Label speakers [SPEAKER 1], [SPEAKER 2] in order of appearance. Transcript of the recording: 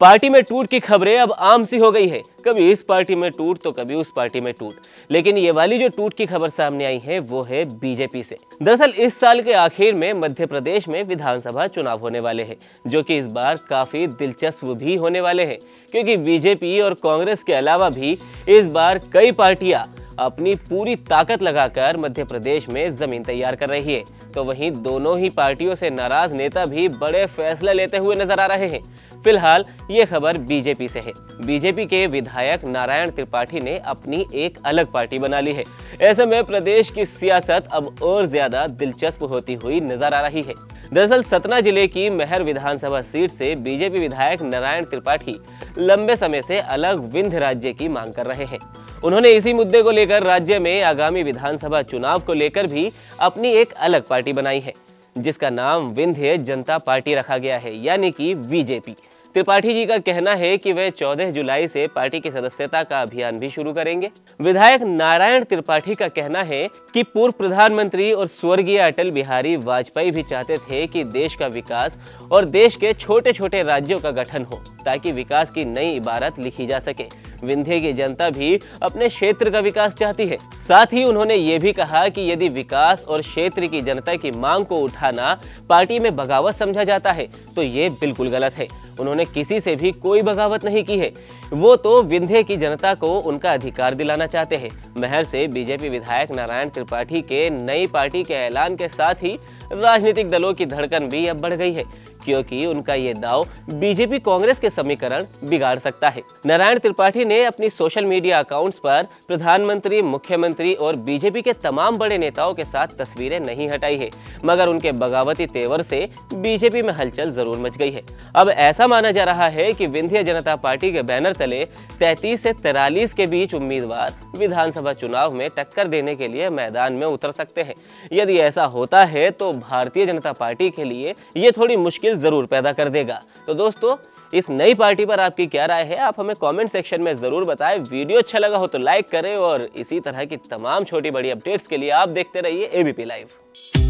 [SPEAKER 1] Party में टूट की खबरें अब आम सी हो गई है। कभी इस पार्टी में टूट तो कभी उस पार्टी में टूट। लेकिन ये वाली जो टूट की खबर सामने आई है वो है बीजेपी से। दरअसल इस साल के आखिर में मध्य प्रदेश में विधानसभा चुनाव होने वाले हैं, जो कि इस बार काफी दिलचस्प भी होने वाले हैं, क्योंकि बीजेपी और कांग्रेस के अलावा भी इस बार कई पार्टियां अपनी पूरी ताकत लगाकर मध्य प्रदेश में जमीन तैयार कर रही है। तो वहीं दोनों ही पार्टियों से नाराज नेता भी बड़े फैसले लेते हुए नजर आ रहे हैं। फिलहाल ये खबर बीजेपी से है। बीजेपी के विधायक नारायण त्रिपाठी ने अपनी एक अलग पार्टी बना ली है। ऐसे में प्रदेश की सियासत अब और ज्यादा दिलचस्प होती हुई नजर आ रही है। दरअसल सतना जिले की महर विधानसभा सीट से बीजेपी विधायक नारायण त्रिपाठी लंबे समय से अलग विंध्य राज्य की मांग कर रहे हैं। उन्होंने इसी मुद्दे को लेकर राज्य में आगामी विधानसभा चुनाव को लेकर भी अपनी एक अलग पार्टी बनाई है, जिसका नाम विंध्य जनता पार्टी रखा गया है, यानी कि बीजेपी। त्रिपाठी जी का कहना है कि वे 14 जुलाई से पार्टी की सदस्यता का अभियान भी शुरू करेंगे। विधायक नारायण त्रिपाठी का कहना है कि पूर्व प्रधानमंत्री और स्वर्गीय अटल बिहारी वाजपेयी भी चाहते थे कि देश का विकास और देश के छोटे छोटे राज्यों का गठन हो, ताकि विकास की नई इबारत लिखी जा सके। विंध्य की जनता भी अपने क्षेत्र का विकास चाहती है। साथ ही उन्होंने ये भी कहा कि यदि विकास और क्षेत्र की जनता की मांग को उठाना पार्टी में बगावत समझा जाता है तो ये बिल्कुल गलत है। उन्होंने किसी से भी कोई बगावत नहीं की है, वो तो विंध्य की जनता को उनका अधिकार दिलाना चाहते हैं। महर से बीजेपी विधायक नारायण त्रिपाठी के नई पार्टी के ऐलान के साथ ही राजनीतिक दलों की धड़कन भी अब बढ़ गई है, क्योंकि उनका ये दाव बीजेपी कांग्रेस के समीकरण बिगाड़ सकता है। नारायण त्रिपाठी ने अपनी सोशल मीडिया अकाउंट्स पर प्रधानमंत्री, मुख्यमंत्री और बीजेपी के तमाम बड़े नेताओं के साथ तस्वीरें नहीं हटाई है, मगर उनके बगावती तेवर से बीजेपी में हलचल जरूर मच गई है। अब ऐसा माना जा रहा है कि विंध्य जनता पार्टी के बैनर तले 33 से 43 के बीच उम्मीदवार विधानसभा चुनाव में टक्कर देने के लिए मैदान में उतर सकते हैं। यदि ऐसा होता है तो भारतीय जनता पार्टी के लिए ये थोड़ी मुश्किल जरूर पैदा कर देगा। तो दोस्तों, इस नई पार्टी पर आपकी क्या राय है, आप हमें कमेंट सेक्शन में जरूर बताएं। वीडियो अच्छा लगा हो तो लाइक करें और इसी तरह की तमाम छोटी बड़ी अपडेट्स के लिए आप देखते रहिए एबीपी लाइव।